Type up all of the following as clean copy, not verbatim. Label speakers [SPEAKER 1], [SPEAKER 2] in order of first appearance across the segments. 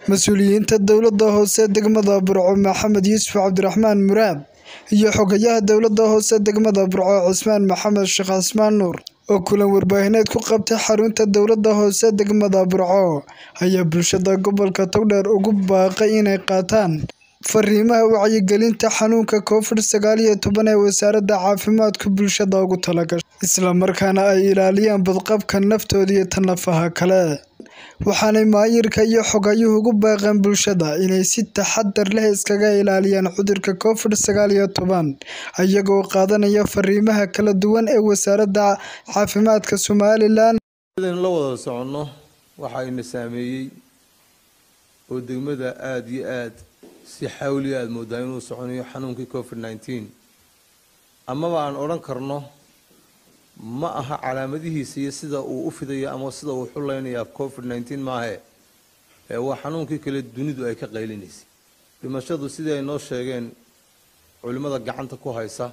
[SPEAKER 1] mas-uuliyiinta dowladda hoose degmada Burco Maxamed Yuusuf Cabdiraxmaan Muraad iyo xogayaha dowladda hoose degmada Burco Cismaan Maxamed Sheekh Cismaan Nuur oo kulan warbaahineed ku qabtay xarunta dowladda hoose degmada Burco ayaa bulshada gobolka Togdheer ugu baaqay inay qaataan fariimaha wacyigelinta xanuunka COVID-19 ee wasaaradda caafimaadka bulshada ugu talagashay isla markaana ay ilaaliyaan badqabka naftooda iyo tan nafaha kale waxaanay maayirka iyo xogayuhu ugu baaqeen bulshada inay si taxadar leh iskaga ilaaliyaan cudurka COVID-19 iyagoo qaadanaya fariimaha kala duwan ee wasaaradda caafimaadka Somaliland
[SPEAKER 2] la wada socono waxa ay saameeyay oo degmada aad iyo aad si xawli aad moodaa inuu soconayo xanuunkii COVID-19 ama aan oran karno ma aha calaamadihiisa iyo sida uu u fidayo ama sida uu xulaynayaa COVID-19 maahe waa xanuunkii kale dunidu ay ka qaylinaysa dhimashadu sidii ay noo sheegeen culimada gacanta ku haysa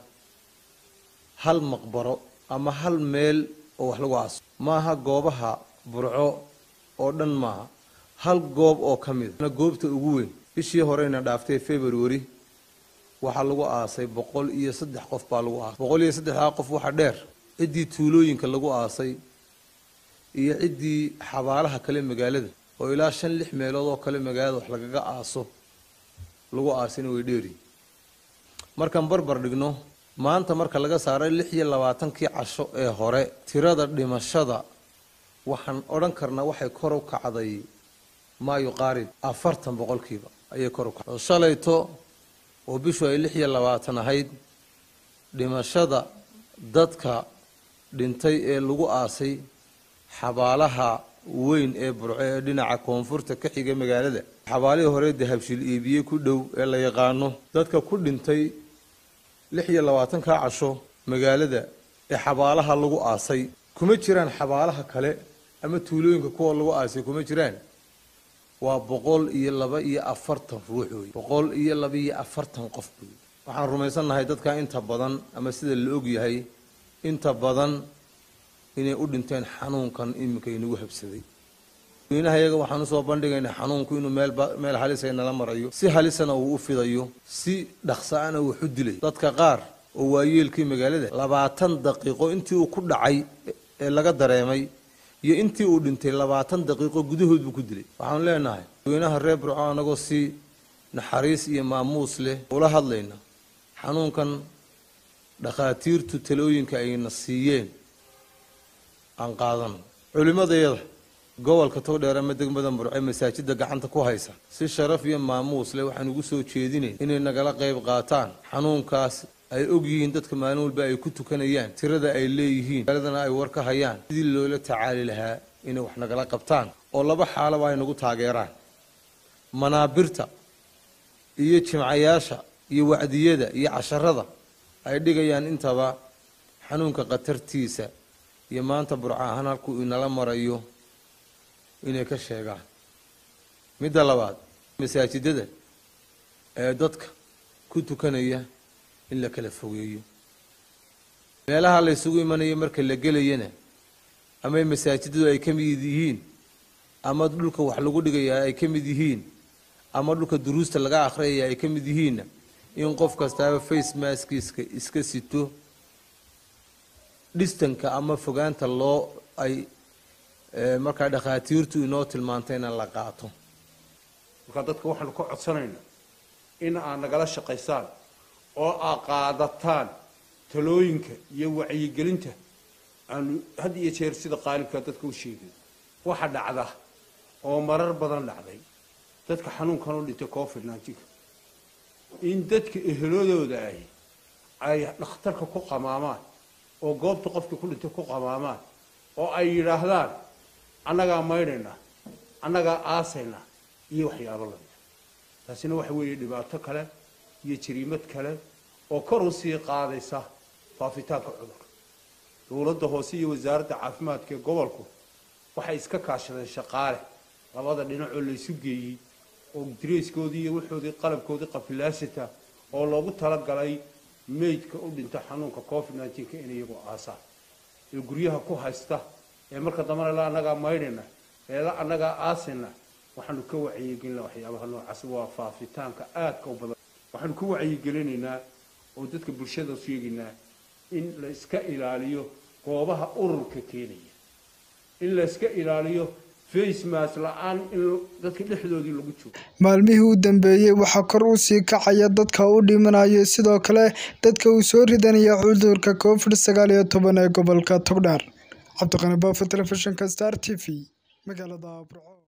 [SPEAKER 2] hal maqbaro ama hal meel oo wax lagu aaso maaha goobaha Burco oo dhan maaha hal goob oo kamid ah goobta ugu weyn bishii horeyna dhaaftay February waxa lagu aasay 103 qof baa lagu aasay 103 qof waxa dheer cidii tuulooyinka lagu aasay iyo cidii xabaalaha kale magaalada oo ilaa 5-6 meelood oo kale magaalada wax lagaga aaso lagu aasina way dheeri markaan barbar dhigno maanta marka laga saaray 26 casho ee hore tirada dhimashada waxaan oran karnaa waxay kor u kacday ma yuqaarib 40% ayay kor u kacday shalayto oo bishu ay 26 ahayd dhimashada dadka dhintay ee lagu aasay xabaalaha weyn ee Burco ee dhinaca koonfurta ka xiga magaalada xabaalihii hore dahabshil iibiye ku dhow ee la yaqaano dadka ku dhintay 26 ka casho magaalada ee xabaalaha lagu aasay kuma jiraan xabaalaha kale ama tuulooyinka kuwa lagu aasay kuma jiraan waa 142 ruux weey 142 qof waxaan rumaysanahay dadka inta badan ama sida la og yahay inta badan inay u dhinteen xanuunkan imika inagu habsaday weynahayaga waxaan soo bandhigaynaa xanuunku inuu meel halis ay nala marayo si halisana uu u fidayo si dhaqsaana uu xudilay dadka qaar oo waayeelkii magaalada 20 daqiiqo intii uu ku dhacay ee laga dareemay iyo intii uu dhintay 20 daqiiqo gudahood buu ku dilay waxaan leenahay weynaha reer Burco anagoo si naxariis iyo maamuus leh ula hadlayna xanuunkan dhaqaatiirtu talooyinka ay nasiiyeen aan qaadan culimadayada gobolka Togdheer ama degmada Burco masaajidda gacanta ku haysa si sharaf iyo maamuus leh waxaan ugu soo jeedinay inay nagala qayb qaataan xanuunkaas ay og yihiin dadka maalin walba ay ku tukanayaan tirada ay leeyihiin dadana ay war ka hayaan sidii loola tacaali lahaa inay wax nagala qabtaan oo laba xaalaba ay nagu taageeraan manaabirta iyo jimcayaasha iyo wacdiyada iyo casharada ay dhigayaan intaba xanuunka qatartiisa iyo maanta Burco ahaan halku inala marayo inay ka sheegaan midda labaad masaajidada ee dadka ku tukanaya in la kala fogeeyo meelaha la isugu imanayo marka la gelayana ama masaajidadu ay ka mid yihiin ama dhulka wax lagu dhigayaa ay ka mid yihiin ama dhulka duruusta laga akhriyaa ay ka mid yihiin in qof kasta face mask iska sito distance ama fogaanta loo ay marka dhaqaatiirtu inoo tilmaantayna la qaato
[SPEAKER 3] marka dadka waxaan ku codsanaynaa in aan nagala shaqeysaan oo qaadataan talooyinka iyo wacyigelinta aan had iyo jeer sida qaalibka dadka u sheegay waxa dhacda oo marar badan dhacday dadka xanuunkan u dhintay COVID-19 in dadka ehelodooda ay dhakhtarka ku qamaamaan oo goobta qofka ku dhintay ku qamaamaan oo ay yiraahdaan annaga maydhayna annaga aasayna iyo waxyaabo la mid taasina waxa weeye dhibaato kale iyo jiriimad kale oo kor u sii qaadaysa faafitaanka cudurka dowladda hoose iyo wasaaradda caafimaadka ee gobolku waxay iska kaashadeen shaqaale labada dhinac oo la isu geeyay oo direyskoodii iyo waxoodii qalabkoodii qafilaasita oo loogu talagalay meydka u dhinta xanuunka COVID-19 in iyagu aasaan ee guryaha ku haysta ee marka dambana la anaga maydhina ee la anaga aasina waxaanu ka wacyigelinaa waxyaabaha noocaas waa faafitaanka aadka u badan waxaanu ku wacyigelinaynaa oo dadka bulshada sheegaynaa in la iska ilaaliyo goobaha ururka keenaya in la iska ilaaliyo face mask la'aan in dadka dhexdoodii lagu joogo
[SPEAKER 1] maalmihii u dambeeyay waxa kor u sii kacaya dadka u dhimanaya sidoo kale dadka uu soo ridanaya cudurka COVID-19 ee gobolka Togdheer. Cabdiqani Baafo, telefishinka Star TV, magaalada Burco.